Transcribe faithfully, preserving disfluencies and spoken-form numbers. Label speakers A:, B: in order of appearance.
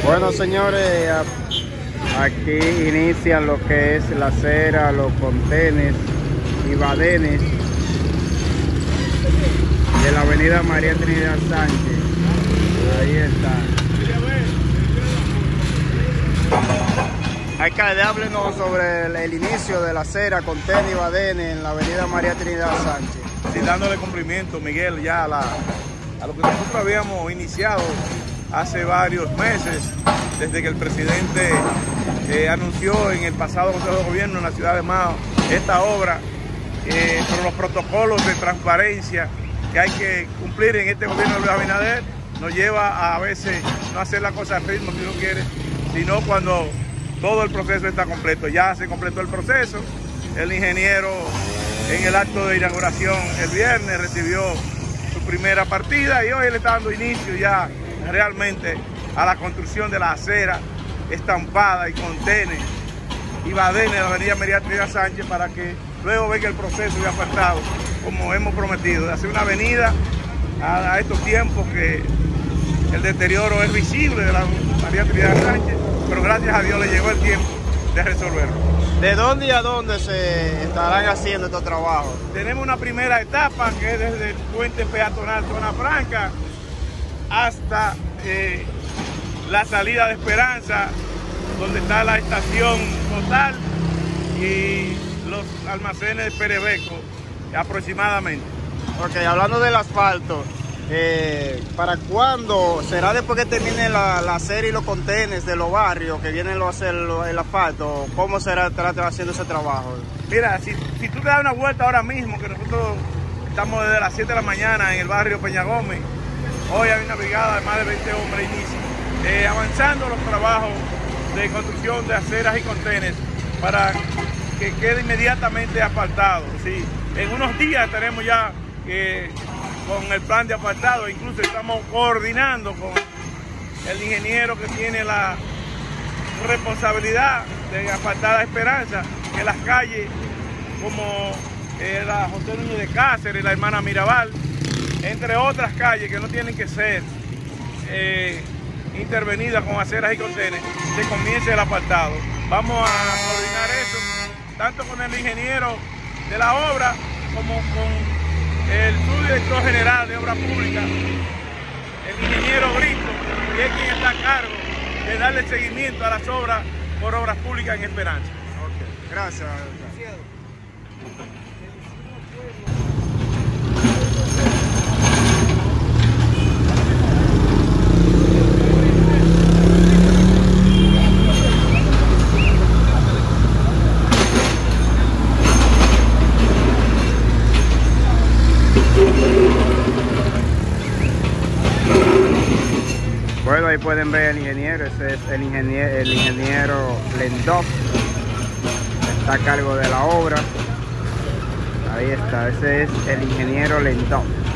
A: Bueno, señores, aquí inician lo que es la acera, los contenes y badenes de la avenida María Trinidad Sánchez. Ahí está. Alcalde, háblenos sobre el, el inicio de la acera, contenes y badenes en la avenida María Trinidad Sánchez.
B: Sí, dándole cumplimiento, Miguel, ya a, la, a lo que nosotros habíamos iniciado hace varios meses, desde que el presidente eh, anunció en el pasado Consejo de Gobierno en la ciudad de Mao esta obra, eh, por los protocolos de transparencia que hay que cumplir en este gobierno de Luis Abinader, nos lleva a, a veces no hacer la cosa al ritmo que uno quiere, sino cuando todo el proceso está completo. Ya se completó el proceso, el ingeniero en el acto de inauguración el viernes recibió su primera partida y hoy le está dando inicio ya realmente a la construcción de la acera estampada y contenes y badenes de la avenida María Trinidad Sánchez, para que luego venga el proceso de asfaltado, como hemos prometido, de hacer una avenida a, a estos tiempos que el deterioro es visible de la María Trinidad Sánchez, pero gracias a Dios le llegó el tiempo de resolverlo.
A: ¿De dónde y a dónde se estarán haciendo estos trabajos?
B: Tenemos una primera etapa que es desde el puente peatonal Zona Franca hasta eh, la salida de Esperanza, donde está la estación Total y los almacenes de Perebeco aproximadamente.
A: Ok, hablando del asfalto, eh, ¿para cuándo? ¿Será después que termine la, la acera y los contenes de los barrios que vienen a hacer el asfalto? ¿Cómo será estará haciendo ese trabajo?
B: Mira, si, si tú te das una vuelta ahora mismo, que nosotros estamos desde las siete de la mañana en el barrio Peña Gómez, hoy hay una brigada de más de veinte hombres inicia, eh, avanzando los trabajos de construcción de aceras y contenes para que quede inmediatamente asfaltado. Sí, en unos días tenemos ya eh, con el plan de asfaltado, incluso estamos coordinando con el ingeniero que tiene la responsabilidad de asfaltar a Esperanza, que las calles como eh, la José Núñez de Cáceres, la hermana Mirabal, entre otras calles que no tienen que ser eh, intervenidas con aceras y contenes, se comience el asfaltado. Vamos a coordinar eso, tanto con el ingeniero de la obra como con el subdirector general de Obras Públicas, el ingeniero Brito, que es quien está a cargo de darle seguimiento a las obras por Obras Públicas en Esperanza.
A: Okay. Gracias. Bueno, ahí pueden ver el ingeniero, ese es el ingeniero, el ingeniero Lendó, está a cargo de la obra. Ahí está, ese es el ingeniero Lendó.